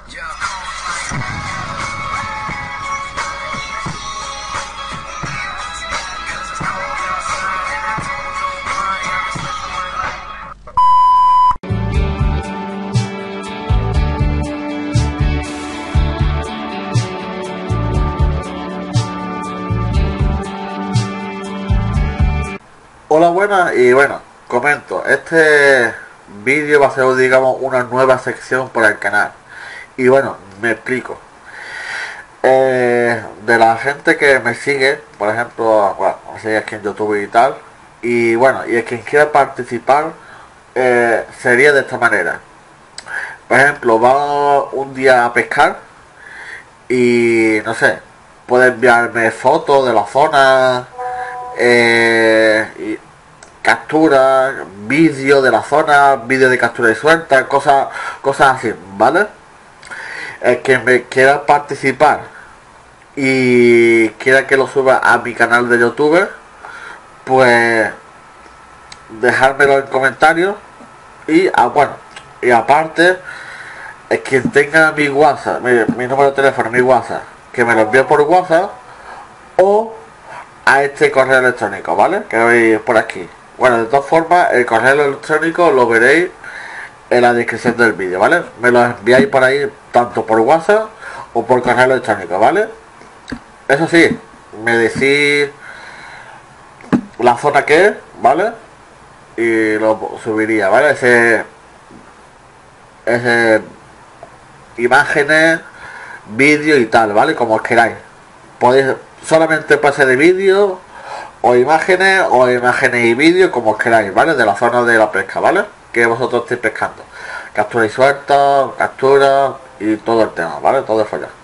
Hola, buenas, y bueno, comento, este vídeo va a ser, digamos, una nueva sección para el canal. Y bueno, me explico. De la gente que me sigue, por ejemplo, bueno, me sigue aquí en YouTube y tal, y bueno, y el quien quiera participar, sería de esta manera. Por ejemplo, va un día a pescar y no sé, puede enviarme fotos de la zona, y captura, vídeo de la zona, vídeo de captura y suelta, cosas así, ¿vale? El que me quiera participar y quiera que lo suba a mi canal de YouTube, pues dejármelo en comentarios. Y bueno, y aparte, es quien tenga mi WhatsApp, mi número de teléfono, mi WhatsApp, que me lo envíe por WhatsApp o a este correo electrónico, ¿vale? Que veis por aquí. Bueno, de todas formas, el correo electrónico lo veréis en la descripción del vídeo, ¿vale? Me lo enviáis por ahí, tanto por WhatsApp o por correo electrónico, ¿vale? Eso sí, me decís la zona que es, ¿vale? Y lo subiría, ¿vale? Ese imágenes, vídeo y tal, ¿vale? Como os queráis. Podéis solamente pase de vídeo o imágenes y vídeo, como os queráis, ¿vale? De la zona de la pesca, ¿vale? Que vosotros estéis pescando. Captura y suelta, captura y todo el tema, ¿vale? Todo el follón.